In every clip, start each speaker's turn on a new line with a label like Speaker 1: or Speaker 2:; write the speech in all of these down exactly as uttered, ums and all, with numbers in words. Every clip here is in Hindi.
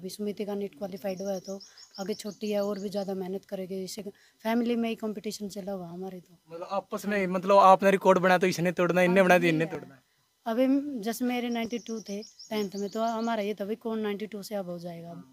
Speaker 1: अभी सुमिति का नीट क्वालिफाइड हुआ है तो आगे छोटी है और भी ज़्यादा मेहनत करेगी। इससे फैमिली में ही कंपटीशन चला हुआ हमारे तो
Speaker 2: मतलब आपस में मतलब आपने रिकॉर्ड बनाया तो इसने तोड़ना है, इनने बनाया तो इनने तोड़ना है।
Speaker 1: अभी जैसे मेरे नाइन्टी टू थे टेंथ में, तो हमारा ये तभी कौन नाइन्टी टू से अब हो जाएगा अब।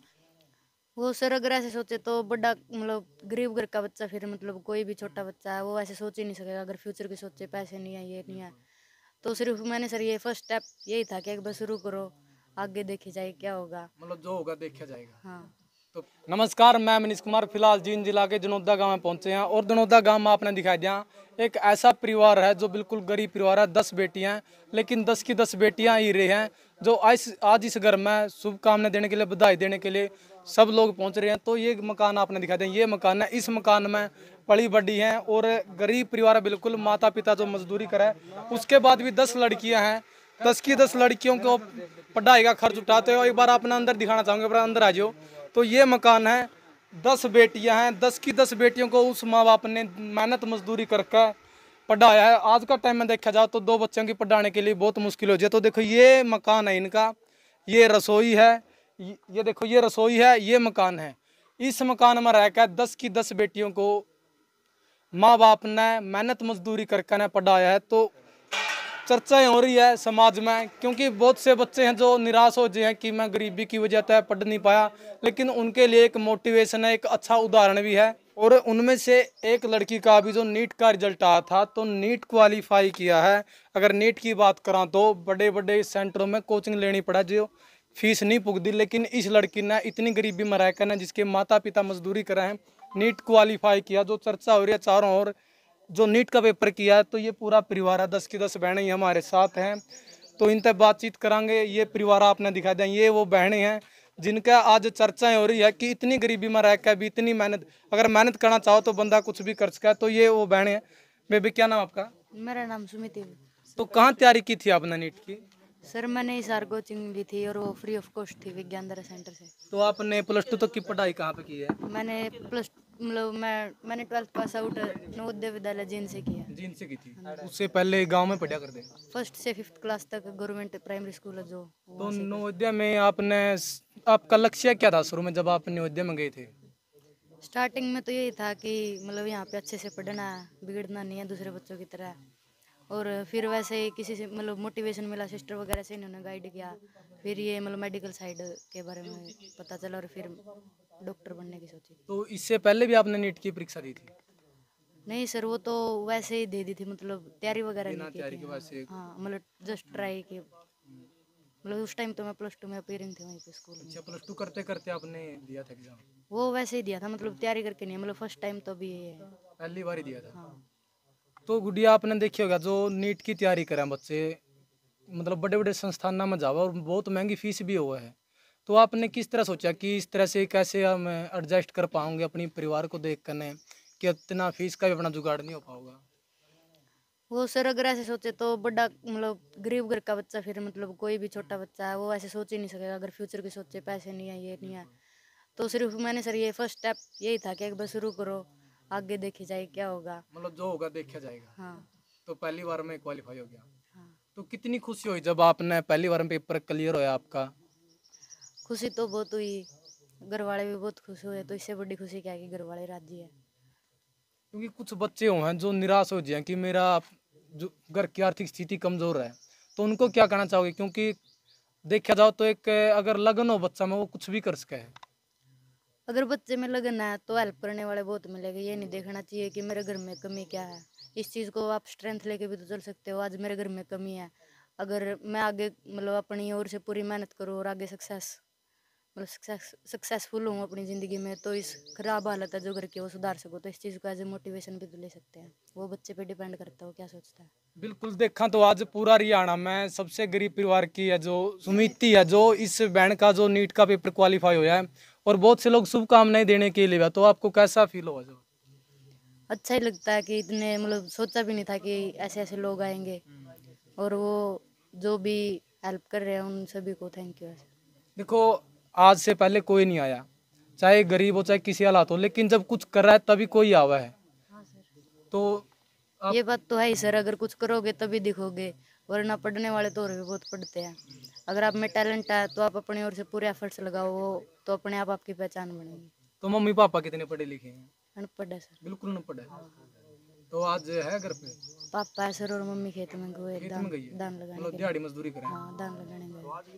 Speaker 3: वो सर अगर ऐसे सोचे तो बड़ा मतलब गरीब घर का बच्चा, फिर मतलब कोई भी छोटा बच्चा है वो ऐसे सोच ही नहीं सकेगा। अगर फ्यूचर की सोचे पैसे नहीं है ये नहीं है, तो सिर्फ मैंने सर ये फर्स्ट स्टेप यही था कि एक बार शुरू करो, आगे देखी जाए क्या होगा।
Speaker 2: मतलब जो होगा देखा जाएगा।
Speaker 3: हाँ।
Speaker 2: तो नमस्कार, मैं मनीष कुमार फिलहाल जींद जिला के जनौदा गांव में पहुंचे हैं और जनौदा गांव में आपने दिखाई दिया एक ऐसा परिवार है जो बिल्कुल गरीब परिवार है। दस बेटियां हैं, लेकिन दस की दस बेटियां ही रही हैं जो आज आज इस घर में शुभकामनाएं देने के लिए, बधाई देने के लिए सब लोग पहुंच रहे हैं। तो ये मकान आपने दिखाई दिया, ये मकान है, इस मकान में पली बड़ी हैं और गरीब परिवार है बिल्कुल। माता पिता जो मजदूरी करे, उसके बाद भी दस लड़कियाँ हैं, दस की दस लड़कियों को पढ़ाई का खर्च उठाते हो। एक बार अपना अंदर दिखाना चाहूँगा, अंदर आ जाओ। तो ये मकान है, दस बेटियां हैं, दस की दस बेटियों को उस माँ बाप ने मेहनत मजदूरी करके पढ़ाया है। आज का टाइम में देखा जाए तो दो बच्चों की पढ़ाने के लिए बहुत मुश्किल हो जाए। तो देखो ये मकान है इनका, ये रसोई है, ये देखो ये रसोई है, ये मकान है। इस मकान में रहकर दस की दस बेटियों को माँ बाप ने मेहनत मजदूरी करके ने पढ़ाया है। तो चर्चाएं हो रही है समाज में, क्योंकि बहुत से बच्चे हैं जो निराश हो जाए हैं कि मैं गरीबी की वजह से पढ़ नहीं पाया, लेकिन उनके लिए एक मोटिवेशन है, एक अच्छा उदाहरण भी है। और उनमें से एक लड़की का भी जो नीट का रिजल्ट आया था, तो नीट क्वालिफाई किया है। अगर नीट की बात करा तो बड़े बड़े सेंटरों में कोचिंग लेनी पड़ा जो फीस नहीं पुगती, लेकिन इस लड़की ने इतनी गरीबी में रहकर ना, जिसके माता पिता मजदूरी कर रहे हैं, नीट क्वालिफाई किया। जो चर्चा हो रही है चारों ओर, जो नीट का पेपर किया है, तो ये पूरा परिवार है, दस की दस बहनें ही हमारे साथ हैं। तो इनसे बातचीत करांगे। ये परिवार आपने दिखा दिया, ये वो बहनें हैं जिनका आज चर्चाएं हो रही है कि इतनी गरीबी में रहकर भी इतनी मेहनत, अगर मेहनत करना चाहो तो बंदा कुछ भी कर सकता है। तो ये वो बहनें हैं। बेबी क्या नाम आपका?
Speaker 3: मेरा नाम सुमिति।
Speaker 2: तो कहाँ तैयारी की थी आपने नीट की?
Speaker 3: सर मैंने इस बार कोचिंग ली थी और वो फ्री ऑफ कॉस्ट थी विज्ञान दरा सेंटर से।
Speaker 2: तो आपने प्लस टू तक की पढ़ाई कहाँ पे की है?
Speaker 3: मैंने प्लस मतलब मैं मैंने twelfth pass out Navodaya Vidyalaya Jind से किया।
Speaker 2: जींद से की थी? उससे पहले गांव में पढ़ा करते?
Speaker 3: फर्स्ट से फिफ्थ क्लास तक गवर्नमेंट प्राइमरी स्कूल है जो।
Speaker 2: तो नवोदय में आपने, आपका लक्ष्य क्या था शुरू में जब आप नवोदय में गए थे?
Speaker 3: स्टार्टिंग में तो यही था कि मतलब यहाँ पे अच्छे से पढ़ना है, बिगड़ना नहीं है दूसरे बच्चों की तरह। और फिर वैसे ही किसी से मतलब मोटिवेशन मिला, सिस्टर वगैरह से इन्होंने गाइड किया। फिर ये मतलब मेडिकल साइड के बारे में पता चला और फिर डॉक्टर बनने की सोची।
Speaker 2: तो इससे पहले भी आपने नीट की परीक्षा दी थी?
Speaker 3: नहीं सर, वो तो वैसे ही दे दी थी, मतलब तैयारी वगैरह नहीं की थी।
Speaker 2: वैसे?
Speaker 3: हाँ मतलब जस्ट ट्राई की। मतलब उस टाइम तो मैं प्लस टू में अपीयरिंग थी वहीं पे स्कूल में।
Speaker 2: अच्छा, प्लस टू करते करते आपने दिया था एग्जाम?
Speaker 3: वो वैसे ही दिया था, मतलब तैयारी करके नहीं, मतलब फर्स्ट टाइम तो अभी ये है।
Speaker 2: पहली बार ही दिया था?
Speaker 3: हाँ।
Speaker 2: तो गुड़िया आपने देखी होगा जो नीट की तैयारी करें बच्चे, मतलब बड़े बड़े संस्थानों में जावा और बहुत महंगी फीस भी हुआ है। तो आपने किस तरह सोचा कि इस तरह से कैसे हम एडजस्ट कर पाएंगे अपनी परिवार को देख कर, कि इतना फीस का भी अपना जुगाड़ नहीं हो पाएगा?
Speaker 3: वो सर अगर ऐसे सोचे तो बड़ा मतलब गरीब घर का बच्चा, फिर मतलब कोई भी छोटा बच्चा है वो ऐसे सोच ही नहीं सकेगा। अगर फ्यूचर की सोचे पैसे नहीं है ये नहीं है, तो सिर्फ मैंने सर ये फर्स्ट स्टेप यही था कि एक बार शुरू करो, आगे देखी जाए क्या होगा।
Speaker 2: मतलब जो होगा देखा जाएगा।
Speaker 3: हाँ।
Speaker 2: तो पहली बार में क्वालिफाई हो गया?
Speaker 3: हाँ।
Speaker 2: तो कितनी खुशी हुई जब आपने पहली बार में पेपर क्लियर होया आपका?
Speaker 3: खुशी तो बहुत हुई, घर वाले भी बहुत खुश हुए। तो इससे बड़ी खुशी क्या है कि घर वाले राजी है।
Speaker 2: क्योंकि कुछ बच्चे हो हैं जो निराश हो जाए कि मेरा जो घर की आर्थिक स्थिति कमजोर है, तो उनको क्या कहना चाहोगे? क्योंकि देखा जाओ तो एक अगर लगन हो बच्चा में, वो कुछ भी कर सके है।
Speaker 3: अगर बच्चे में लगन है तो हेल्प करने वाले बहुत मिलेंगे। ये नहीं देखना चाहिए कि मेरे घर में कमी क्या है। इस चीज़ को आप स्ट्रेंथ लेके भी तो चल सकते हो। आज मेरे घर में कमी है, अगर मैं आगे मतलब अपनी ओर से पूरी मेहनत करूँ और आगे सक्सेस मतलब सक्सेस सक्सेसफुल हूँ अपनी ज़िंदगी में, तो इस खराब हालत है जो घर की वो सुधार सको। तो इस चीज़ को एज ए मोटिवेशन भी तो ले सकते हैं। वो बच्चे पे डिपेंड करता है वो क्या सोचता है।
Speaker 2: बिल्कुल, देखा तो आज पूरा हरियाणा में सबसे गरीब परिवार की है जो सुमिति है, जो इस बहन का जो नीट का पेपर क्वालिफाई हुआ है, और बहुत से लोग शुभकामनाएं देने के लिए। तो आपको कैसा फील हुआ? जो
Speaker 3: अच्छा ही लगता है कि इतने मतलब सोचा भी नहीं था कि ऐसे ऐसे लोग आएंगे। और वो जो भी हेल्प कर रहे हैं उन सभी को थैंक यू।
Speaker 2: देखो, आज से पहले कोई नहीं आया, चाहे गरीब हो चाहे किसी हालात हो, लेकिन जब कुछ कर रहा है तभी कोई आवा है।
Speaker 3: हाँ सर,
Speaker 2: तो आप
Speaker 3: ये बात तो है ही सर। अगर कुछ करोगे तभी दिखोगे। वरना पढ़ने वाले तो और भी बहुत पढ़ते हैं। अगर आप में टैलेंट है तो आप अपनी ओर से पूरे एफर्ट्स लगाओ, वो तो अपने आप आपकी पहचान बनेगी।
Speaker 2: तो मम्मी पापा कितने पढ़े लिखे हैं?
Speaker 3: अनपढ़ है सर।
Speaker 2: बिल्कुल न पढ़े। तो आज है घर पे?
Speaker 3: पापा है सर और मम्मी खेत में गए
Speaker 2: खेत
Speaker 3: दान
Speaker 2: में गई है,
Speaker 3: दान लगाने
Speaker 2: मतलब
Speaker 3: के लिए।
Speaker 2: दिहाड़ी मजदूरी करें।
Speaker 3: हाँ, दान लगाने गए।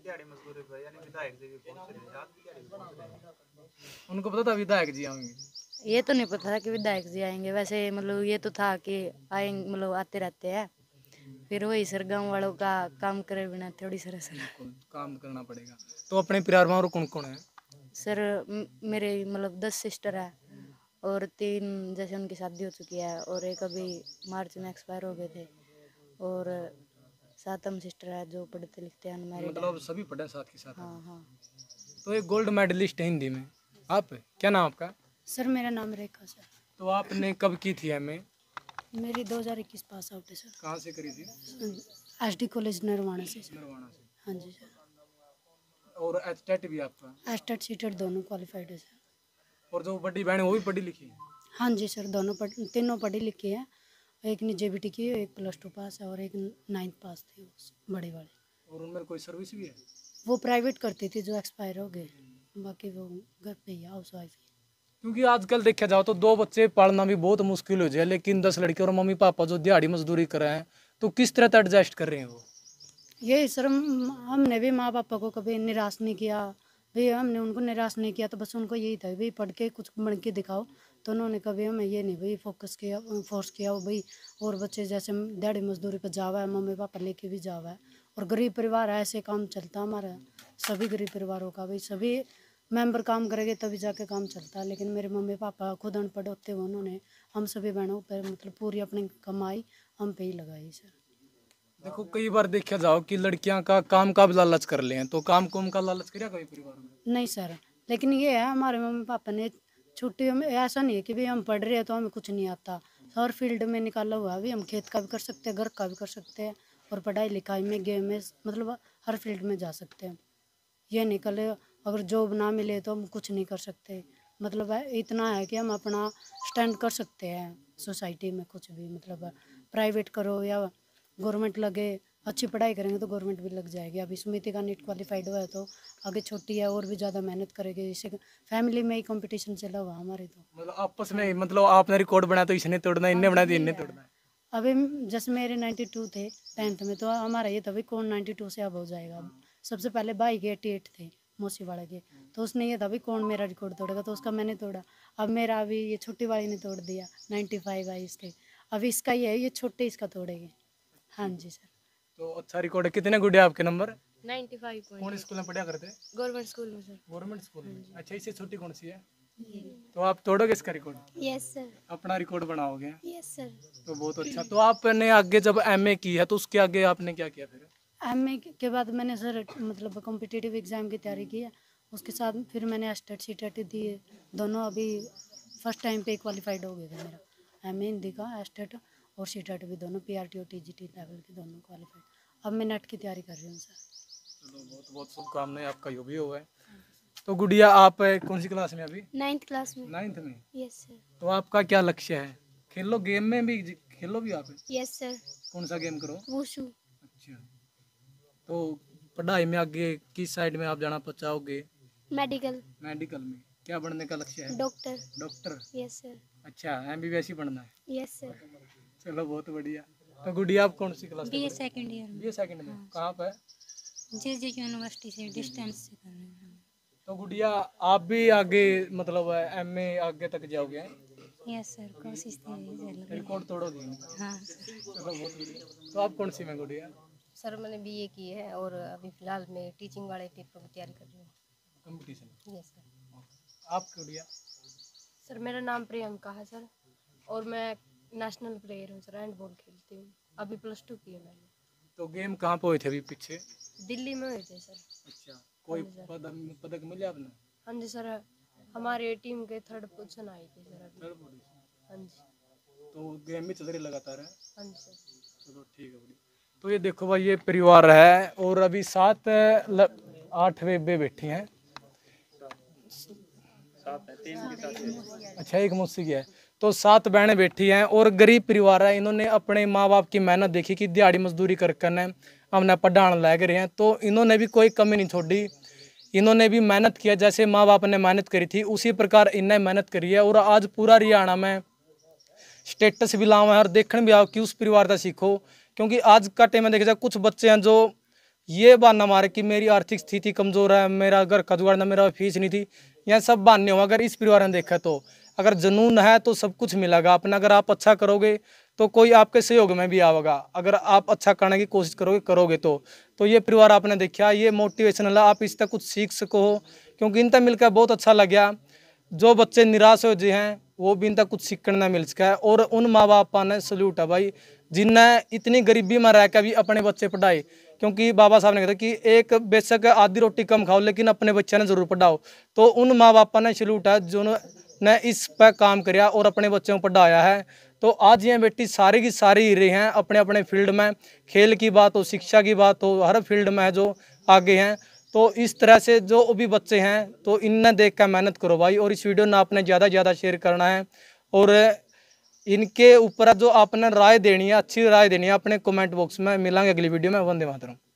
Speaker 2: उनको पता था विधायक जी आएंगे?
Speaker 3: ये तो नहीं पता था कि विधायक जी आएंगे, वैसे मतलब ये तो था कि आएंगे, मतलब आते रहते हैं। फिर वही सर गाँव वालों का काम करे बिना थोड़ी सर सर
Speaker 2: बिल्कुल काम करना पड़ेगा। तो अपने परिवार में और कौन कौन है?
Speaker 3: सर म- मेरे मतलब दस सिस्टर है और तीन जैसे उनकी शादी हो चुकी है और एक अभी मार्च में एक्सपायर हो गए थे, और सात हम सिस्टर है जो पढ़ते लिखते हैं, अनमैरिड है।
Speaker 2: मतलब सभी पढ़े साथ के साथ?
Speaker 3: हाँ हाँ।
Speaker 2: तो एक गोल्ड मेडलिस्ट है हिंदी में, आप क्या नाम आपका?
Speaker 1: सर मेरा नाम रेखा सर।
Speaker 2: तो आपने कब की थी एम ए?
Speaker 1: मेरी दो हज़ार इक्कीस पास आउट है सर।
Speaker 2: कहाँ से करी थी?
Speaker 1: एस डी कॉलेज नरवाना से सर।
Speaker 2: नरवाना से।
Speaker 1: हाँ जी सर।
Speaker 2: और एच टेट भी आपका?
Speaker 1: एस्टेट सीटेट दोनों क्वालिफाइड है सर।
Speaker 2: और जो बड़ी बहन है वो भी पढ़ी लिखी है?
Speaker 1: हाँ जी सर, दोनों पढ़ तीनों पढ़ी लिखी है। एक ने जे बी टी की है, एक प्लस टू पास है और एक नाइन्थ पास थी वो बड़ी वाली।
Speaker 2: और उनमें कोई सर्विस भी है?
Speaker 1: वो प्राइवेट करती थी जो एक्सपायर हो गए, बाकी वो घर पे ही हाउस वाइफ ही।
Speaker 2: क्योंकि आजकल देखा जाओ तो दो बच्चे पालना भी बहुत मुश्किल हो जाए, लेकिन दस लड़के और मम्मी पापा जो दिहाड़ी मजदूरी कर रहे हैं तो किस तरह एडजस्ट कर रहे हैं वो?
Speaker 1: यही सर, हम- हमने भी माँ पापा को कभी निराश नहीं किया भाई, हमने उनको निराश नहीं किया। तो बस उनको यही था भाई पढ़ के कुछ बन के दिखाओ। तो उन्होंने कभी हमें ये नहीं भाई फोकस किया, फोर्स किया वो भाई और बच्चे जैसे दिहाड़ी मजदूरी पर जावा है, मम्मी पापा लेके भी जावा है। और गरीब परिवार है, ऐसे काम चलता हमारा सभी गरीब परिवारों का भाई, सभी मेंबर काम करेंगे तभी जाके काम चलता है। लेकिन मेरे मम्मी पापा खुद अनपढ़ होते हुए उन्होंने हम सभी बहनों पर मतलब पूरी अपनी कमाई हम पे ही लगाई सर।
Speaker 2: देखो कई बार देखा जाओ कि लड़कियां का काम का भी लालच कर ले हैं, तो काम कुम का लालच करिया कभी परिवार में?
Speaker 1: नहीं सर, लेकिन ये है हमारे मम्मी पापा ने छुट्टियों में ऐसा नहीं है कि भाई हम पढ़ रहे हैं तो हमें कुछ नहीं आता। हर फील्ड में निकाला हुआ है, भी हम खेत का भी कर सकते हैं, घर का भी कर सकते हैं और पढ़ाई लिखाई में गेम में मतलब हर फील्ड में जा सकते हैं। ये निकले अगर जॉब ना मिले तो हम कुछ नहीं कर सकते। मतलब है इतना है कि हम अपना स्टैंड कर सकते हैं सोसाइटी में, कुछ भी मतलब प्राइवेट करो या गवर्नमेंट लगे, अच्छी पढ़ाई करेंगे तो गवर्नमेंट भी लग जाएगी। अभी सुमिति का नीट क्वालिफाइड हुआ है तो आगे छोटी है और भी ज़्यादा मेहनत करेगी। इसे फैमिली में ही कंपटीशन चला हुआ हमारे तो।
Speaker 2: मतलब आपस में मतलब आपने रिकॉर्ड बनाया तो इसने तोड़ना, इनने बनाया तो इनने तोड़ना है।
Speaker 1: अभी जैसे मेरे नाइन्टी टू थे टेंथ में, तो हमारा ये था भाई कौन नाइन्टी टू से अब हो जाएगा। सबसे पहले भाई के एट्टी एट थे मौसी वाले के, तो उसने ये था भाई कौन मेरा रिकॉर्ड तोड़ेगा, तो उसका मैंने तोड़ा। अब मेरा अभी ये छोटी वाली ने तोड़ दिया, नाइन्टी फाइव आई इसके। अभी इसका ये है, ये छोटे इसका तोड़ेंगे। हाँ जी सर।
Speaker 2: तो अच्छा रिकॉर्ड है। कितने गुड है आपके नंबर?
Speaker 3: नाइन्टी फाइव
Speaker 2: कौन स्कूल में पढ़ा करते?
Speaker 3: गवर्नमेंट स्कूल में सर।
Speaker 2: गवर्नमेंट स्कूल में। अच्छा, इससे छोटी कौन सी है? तो आप तोड़ोगे इसका रिकॉर्ड?
Speaker 3: Yes sir.
Speaker 2: अपना रिकॉर्ड बनाओगे?
Speaker 3: Yes sir.
Speaker 2: तो बहुत अच्छा। तो आपने आगे जब एमए की है तो उसके आगे आपने क्या किया फिर?
Speaker 1: एम ए के बाद मैंने सर मतलब कॉम्पिटिटिव एग्ज़ाम की तैयारी की है। उसके साथ फिर मैंने एस्टेट सी टेट दी है, दोनों अभी फर्स्ट टाइम पे क्वालिफाइड हो गए थे मेरा। एम ए हिंदी का एस्टेट और सी टेट भी दोनों पी आर टी और टी जी टी लेवल के दोनों क्वालिफाइड। अब मैं नेट की तैयारी कर रही हूँ सर।
Speaker 2: चलो बहुत बहुत शुभकामनाएं, आपका यो भी हुआ है। तो गुड़िया आप कौन सी क्लास में अभी?
Speaker 3: नाइन्थ क्लास में।
Speaker 2: नाइन्थ में।
Speaker 3: Yes sir.
Speaker 2: तो आपका क्या लक्ष्य है? खेलो, गेम में भी खेलो भी आप?
Speaker 3: Yes sir.
Speaker 2: कौन सा गेम करो?
Speaker 3: वुशु।
Speaker 2: अच्छा। तो पढ़ाई में आगे किस साइड में आप जाना चाहोगे?
Speaker 3: मेडिकल।
Speaker 2: मेडिकल में क्या बनने का लक्ष्य है?
Speaker 3: डॉक्टर।
Speaker 2: डॉक्टर।
Speaker 3: Yes sir.
Speaker 2: अच्छा, एम बी बी एस ही बनना है?
Speaker 3: Yes sir.
Speaker 2: चलो बहुत बढ़िया। तो गुड़िया आप कौन सी क्लास में?
Speaker 3: बी ए सेकेंड ईयर में।
Speaker 2: बी ए सेकंड में। कहाँ पे?
Speaker 3: जे जे यूनिवर्सिटी से डिस्टेंस से कर रहे हैं।
Speaker 2: तो गुड़िया आप भी आगे मतलब एम ए आगे तक जाओगे?
Speaker 3: यस सर, कोशिश तो यही चल रही है।
Speaker 2: रिकॉर्ड तोड़ोगे?
Speaker 3: हाँ।
Speaker 2: चलो बहुत बढ़िया। तो आप कौन सी में गुड़िया?
Speaker 4: सर मैंने बीए की है और अभी फ़िलहाल मैं टीचिंग वाले पेपर की तैयारी कर रही हूँ।
Speaker 2: कंपटीशन।
Speaker 4: Yes sir.
Speaker 2: आप गुड़िया?
Speaker 4: सर मेरा नाम प्रियंका है सर और मैं नेशनल प्लेयर हूँ सर, हैंड बॉल खेलती हूँ। अभी प्लस टू की है मैंने।
Speaker 2: तो गेम कहाँ पे हुए थे अभी पीछे?
Speaker 4: दिल्ली में हुए थे सर।
Speaker 2: अच्छा, कोई
Speaker 4: हाँ जी सर।
Speaker 2: पदक पदक मिले आपने?
Speaker 4: हाँ जी सर, हमारे टीम के थर्ड पोजीशन आई थी सर अभी।
Speaker 2: Third position.
Speaker 4: हाँ जी।
Speaker 2: तो गेम भी चल रही लगातार है?
Speaker 4: हाँ जी सर।
Speaker 2: चलो ठीक है बढ़िया। तो ये देखो भाई, ये परिवार है और अभी सात ल- आठ बेबे बैठी हैं। अच्छा, एक मुझसे की है। तो सात बहनें बैठी हैं और गरीब परिवार है। इन्होंने अपने माँ बाप की मेहनत देखी कि दिहाड़ी मजदूरी कर करने हमने पढ़ाने लग रहे हैं, तो इन्होंने भी कोई कमी नहीं छोड़ी। इन्होंने भी मेहनत किया, जैसे माँ बाप ने मेहनत करी थी उसी प्रकार इन्हें मेहनत करी है। और आज पूरा हरियाणा में स्टेटस भी लावा है और देखने भी आओ कि उस परिवार का सीखो। क्योंकि आज का टाइम में देखा जाए कुछ बच्चे हैं जो ये बहाना मारे कि मेरी आर्थिक स्थिति कमजोर है, मेरा घर का जुगाड़ ना, मेरा फीस नहीं थी, यह सब बहाने हो। अगर इस परिवार ने देखा तो अगर जुनून है तो सब कुछ मिलेगा अपना। अगर आप अच्छा करोगे तो कोई आपके सहयोग में भी आएगा। अगर आप अच्छा करने की कोशिश करोगे करोगे तो तो ये परिवार आपने देखा, ये मोटिवेशनल है, आप इससे कुछ सीख सको। क्योंकि इनसे मिलकर बहुत अच्छा लगा। जो बच्चे निराश हो गए हैं वो भी इनका कुछ सीखने मिल सका है। और उन माँ बाप ने सल्यूट है भाई, जिन्हें इतनी गरीबी में रह कर भी अपने बच्चे पढ़ाए। क्योंकि बाबा साहब ने कहा कि एक बेशक आधी रोटी कम खाओ लेकिन अपने बच्चे ने जरूर पढ़ाओ। तो उन माँ बाप ने सल्यूट है जो ने इस पर काम किया और अपने बच्चों को पढ़ाया है। तो आज ये बेटी सारी की सारी हीरे हैं अपने अपने फील्ड में, खेल की बात हो, शिक्षा की बात हो, हर फील्ड में है जो आगे हैं। तो इस तरह से जो भी बच्चे हैं तो इन्हें देख कर मेहनत करो भाई। और इस वीडियो ने आपने ज़्यादा से ज़्यादा शेयर करना है और इनके ऊपर जो आपने राय देनी है, अच्छी राय देनी है अपने कमेंट बॉक्स में। मिलेंगे अगली वीडियो में। वंदे मातरम।